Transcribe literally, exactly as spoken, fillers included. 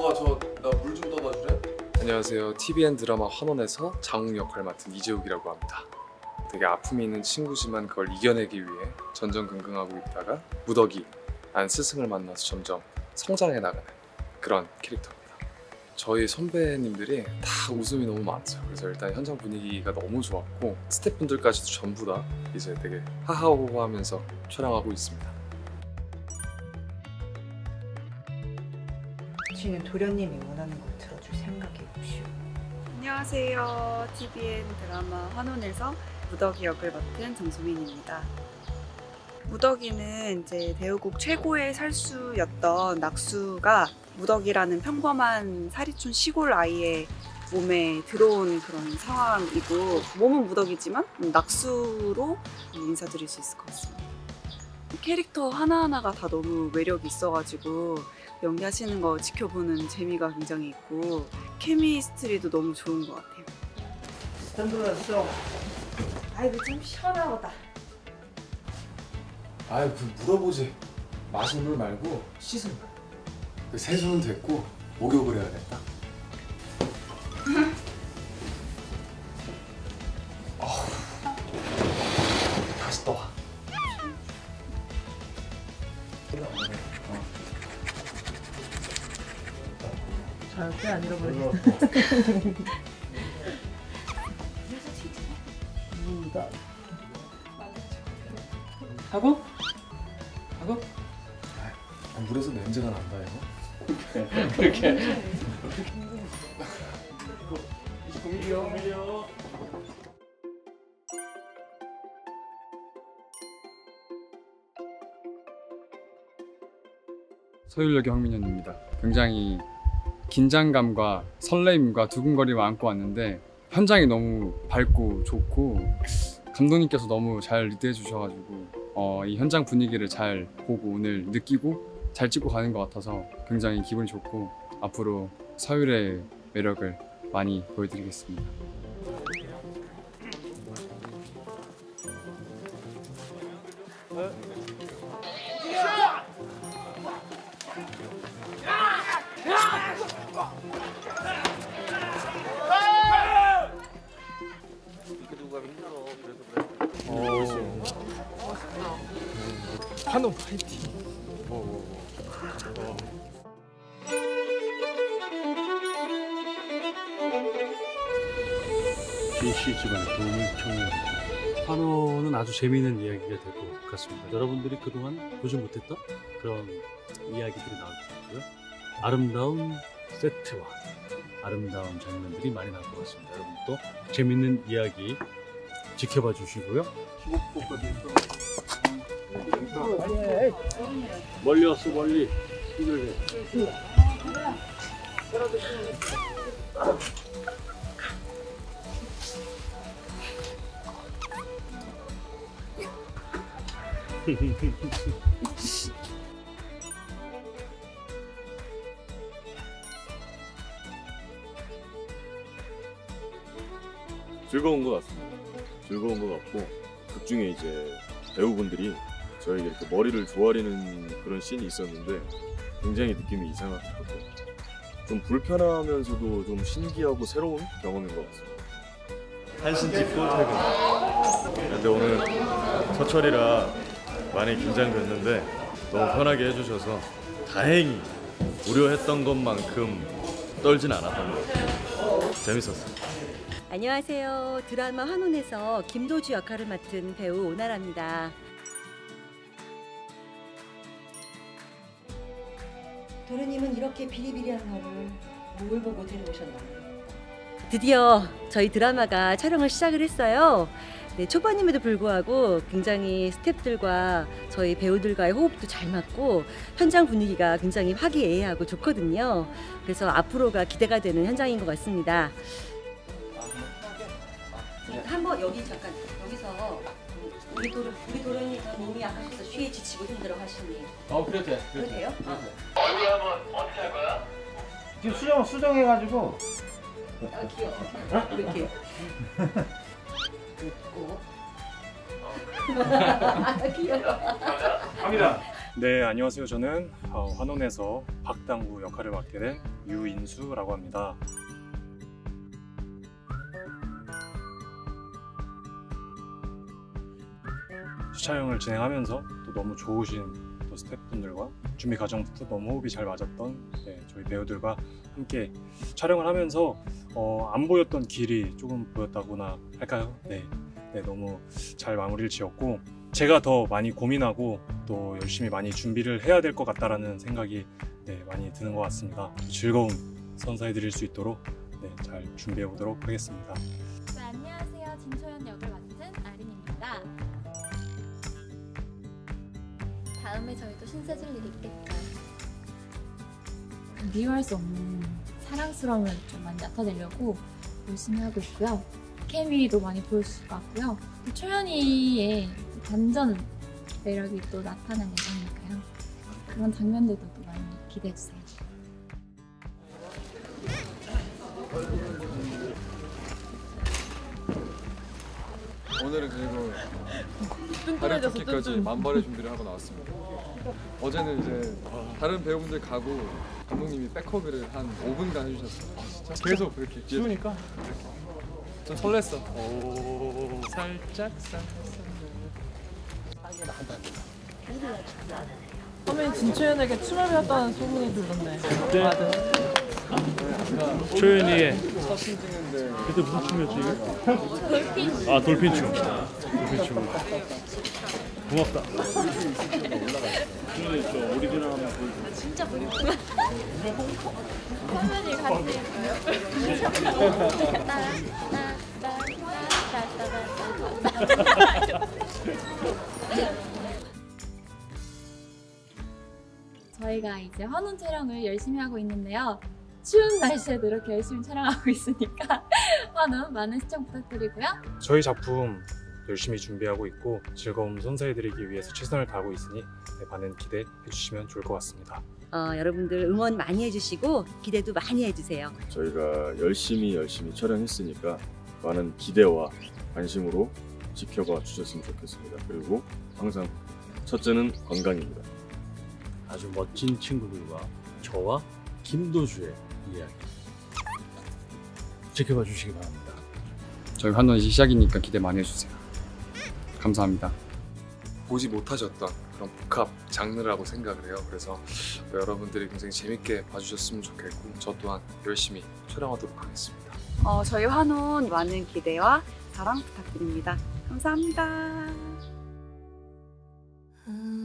장우가 저 나 물 좀 떠다 줄래? 안녕하세요. 티비엔 드라마 환원에서 장우 역할을 맡은 이재욱이라고 합니다. 되게 아픔이 있는 친구지만 그걸 이겨내기 위해 전전긍긍하고 있다가 무더기라는 스승을 만나서 점점 성장해 나가는 그런 캐릭터입니다. 저희 선배님들이 다 웃음이 너무 많죠. 그래서 일단 현장 분위기가 너무 좋았고 스태프분들까지도 전부 다 이제 되게 하하호호하면서 촬영하고 있습니다. 지금 도련님이 원하는 걸 들어줄 생각이옵시오. 안녕하세요. 티비엔 드라마 환원에서 무더기 역을 맡은 정소민입니다. 무더기는 이제 대우국 최고의 살수였던 낙수가 무더기라는 평범한 사리촌 시골 아이의 몸에 들어온 그런 상황이고, 몸은 무더기지만 낙수로 인사드릴 수 있을 것 같습니다. 캐릭터 하나하나가 다 너무 매력이 있어가지고 연기하시는 거 지켜보는 재미가 굉장히 있고 케미스트리도 너무 좋은 것 같아요. 던들었어. 아이고 참 시원하다. 아유 그 물어보지. 마신 물 말고 씻은 물. 그 세수는 됐고 목욕을 해야겠다. 어후. 다시 떠와. 절대 안 잃어버리겠다. 하고? 하고? 아, 물에서 냄새가 난다 이거. 그렇게. 이십구 밀리요. 서울역의 황민현입니다. 굉장히 긴장감과 설레임과 두근거림을 안고 왔는데 현장이 너무 밝고 좋고 감독님께서 너무 잘 리드해 주셔가지고 어, 이 현장 분위기를 잘 보고 오늘 느끼고 잘 찍고 가는 것 같아서 굉장히 기분이 좋고 앞으로 서울의 매력을 많이 보여드리겠습니다. 환원 파이팅. 진씨 집안의 도움을 청해합니다. 환호는 아주 재미있는 이야기가 될 것 같습니다. 여러분들이 그동안 보지 못했던 그런 이야기들이 나올 것 같고요. 아름다운 세트와 아름다운 장면들이 많이 나올 것 같습니다. 여러분도 재미있는 이야기 지켜봐 주시고요. 멀리 왔어 멀리. 즐거운 것 같습니다. 즐거운 것 같고 극 중에 이제 배우분들이 저에게 이렇게 머리를 조아리는 그런 씬이 있었는데 굉장히 느낌이 이상하더라고요. 좀 불편하면서도 좀 신기하고 새로운 경험인 것 같습니다. 한신 찍고 퇴근. 근데 오늘 첫철이라 많이 긴장됐는데 너무 편하게 해주셔서 다행히 우려했던 것만큼 떨진 않았던 것 같아요. 재밌었어요. 안녕하세요. 드라마 환원에서 김도주 역할을 맡은 배우 오나라입니다. 도련님은 이렇게 비리비리한 날을 뭘 보고 데려오셨나요? 드디어 저희 드라마가 촬영을 시작을 했어요. 네, 초반임에도 불구하고 굉장히 스태프들과 저희 배우들과의 호흡도 잘 맞고 현장 분위기가 굉장히 화기애애하고 좋거든요. 그래서 앞으로가 기대가 되는 현장인 것 같습니다. 한번 여기 잠깐 여기서 우리 도련 우리 도련님 몸이 약하셔서 쉬에 지치고 힘들어 하시니. 어 그래도 돼. 그래도 돼요? 어. 얼굴 한번 어떻게 할 거야? 지금 수정 수정해가지고. 아 귀여워. 이렇게. 웃고. 아 귀여워. 갑니다. 네, 안녕하세요. 저는 어, 환원에서 박당구 역할을 맡게 된 유인수라고 합니다. 촬영을 진행하면서 또 너무 좋으신 또 스태프분들과 준비 과정부터 너무 호흡이 잘 맞았던 네, 저희 배우들과 함께 촬영을 하면서 어, 안 보였던 길이 조금 보였다고나 할까요? 네, 네, 너무 잘 마무리를 지었고 제가 더 많이 고민하고 또 열심히 많이 준비를 해야 될 것 같다라는 생각이 네, 많이 드는 것 같습니다. 즐거운 선사해 드릴 수 있도록 네, 잘 준비해 보도록 하겠습니다. 네, 안녕하세요. 진초연 역을 맡은 아린입니다. 다음에 저희도 신세질 일이 있겠죠. 미워할 수 없는 사랑스러움을 좀 많이 나타내려고 열심히 하고 있고요. 케미도 많이 보여줄 것 같고요. 초연이의 반전 매력이 또 나타나는 예정이니까요. 그런 장면들도 또 많이 기대해주세요. 오늘은 그리고 다른 토끼까지 만발의 준비를 하고 나왔습니다. 어제는 이제 다른 배우분들 가고 감독님이 백허그를 한 오 분간 해주셨어요. 계속 그렇게 추우니까 좀 설렜어. 오 살짝 살짝. 화면이 진초연에게 춤을 배웠다는 소문이 돌던데. 네. 맞아. 초연이의 사진 찍는데 그때 무슨 춤이었지 이게? 돌핀. 아 돌핀춤. 돌핀춤. 고맙다. 초연이 저 오리지널 한번 보여줘. 진짜 보여줘. 화면이 같이. 저희가 이제 환원 촬영을 열심히 하고 있는데요. 추운 날씨에도 이렇게 열심히 촬영하고 있으니까 환원 많은 시청 부탁드리고요. 저희 작품 열심히 준비하고 있고 즐거움 선사해드리기 위해서 최선을 다하고 있으니 네, 많은 기대해 주시면 좋을 것 같습니다. 어, 여러분들 응원 많이 해주시고 기대도 많이 해주세요. 저희가 열심히 열심히 촬영했으니까 많은 기대와 관심으로 지켜봐 주셨으면 좋겠습니다. 그리고 항상 첫째는 건강입니다. 아주 멋진 친구들과 저와 김도주의 이야기 지켜봐 주시기 바랍니다. 저희 환원 이제 시작이니까 기대 많이 해주세요. 감사합니다. 보지 못하셨던 그런 복합 장르라고 생각을 해요. 그래서 여러분들이 굉장히 재밌게 봐주셨으면 좋겠고 저 또한 열심히 촬영하도록 하겠습니다. 어, 저희 환원 많은 기대와 사랑 부탁드립니다. 감사합니다. 음.